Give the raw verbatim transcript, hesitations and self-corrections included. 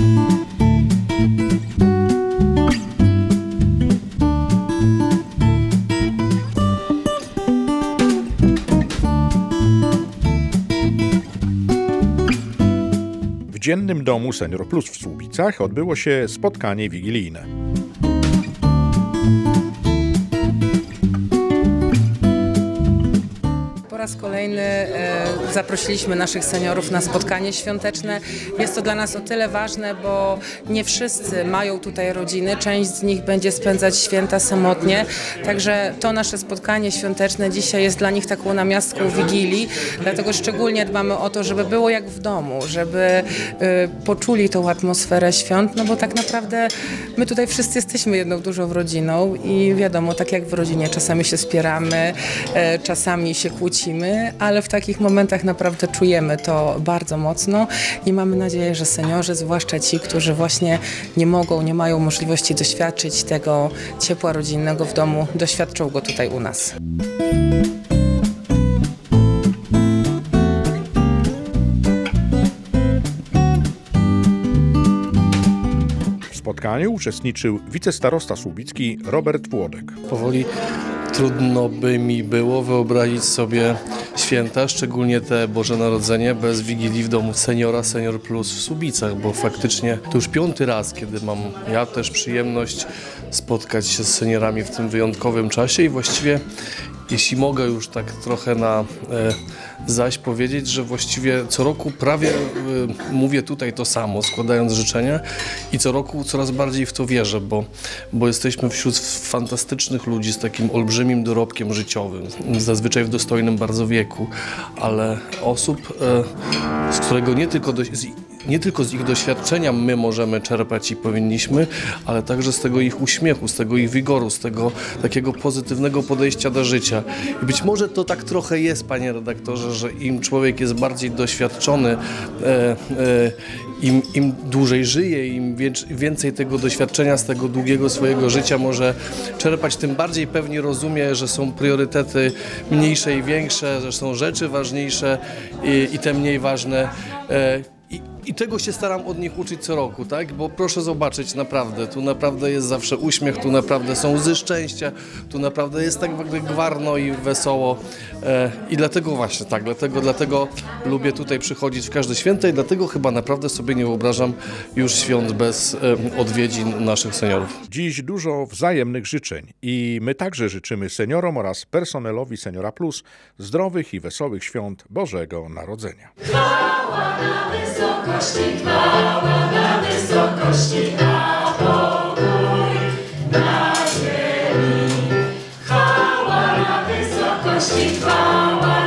W Dziennym Domu Senior Plus w Słubicach odbyło się spotkanie wigilijne. Po raz kolejny e, zaprosiliśmy naszych seniorów na spotkanie świąteczne. Jest to dla nas o tyle ważne, bo nie wszyscy mają tutaj rodziny. Część z nich będzie spędzać święta samotnie. Także to nasze spotkanie świąteczne dzisiaj jest dla nich taką namiastką Wigilii. Dlatego szczególnie dbamy o to, żeby było jak w domu, żeby e, poczuli tą atmosferę świąt, no bo tak naprawdę my tutaj wszyscy jesteśmy jedną dużą rodziną i wiadomo, tak jak w rodzinie czasami się spieramy, e, czasami się kłócimy, ale w takich momentach naprawdę czujemy to bardzo mocno i mamy nadzieję, że seniorzy, zwłaszcza ci, którzy właśnie nie mogą, nie mają możliwości doświadczyć tego ciepła rodzinnego w domu, doświadczą go tutaj u nas. W spotkaniu uczestniczył wicestarosta słubicki Robert Włodek. Powoli trudno by mi było wyobrazić sobie święta, szczególnie te Boże Narodzenie, bez Wigilii w domu seniora Senior Plus w Słubicach, bo faktycznie to już piąty raz, kiedy mam ja też przyjemność spotkać się z seniorami w tym wyjątkowym czasie i właściwie, jeśli mogę już tak trochę na e, zaś powiedzieć, że właściwie co roku prawie e, mówię tutaj to samo, składając życzenia i co roku coraz bardziej w to wierzę, bo, bo jesteśmy wśród fantastycznych ludzi z takim olbrzymim dorobkiem życiowym, zazwyczaj w dostojnym bardzo wieku, ale osób, e, z którego nie tylko do, z, nie tylko z ich doświadczenia my możemy czerpać i powinniśmy, ale także z tego ich uśmiechu, z tego ich wigoru, z tego takiego pozytywnego podejścia do życia. I być może to tak trochę jest, panie redaktorze, że im człowiek jest bardziej doświadczony, e, e, im, im dłużej żyje, im więcej tego doświadczenia z tego długiego swojego życia może czerpać, tym bardziej pewnie rozumie, że są priorytety mniejsze i większe, że są rzeczy ważniejsze i, i te mniej ważne. E, I, I tego się staram od nich uczyć co roku, tak? Bo proszę zobaczyć, naprawdę, tu naprawdę jest zawsze uśmiech, tu naprawdę są łzy szczęścia, tu naprawdę jest tak gwarno i wesoło e, i dlatego właśnie tak, dlatego, dlatego lubię tutaj przychodzić w każde święta i dlatego chyba naprawdę sobie nie wyobrażam już świąt bez e, odwiedzin naszych seniorów. Dziś dużo wzajemnych życzeń i my także życzymy seniorom oraz personelowi Seniora Plus zdrowych i wesołych świąt Bożego Narodzenia. Chwała na wysokości, chwała na wysokości, a pokój na ziemi. Chwała na wysokości, chwała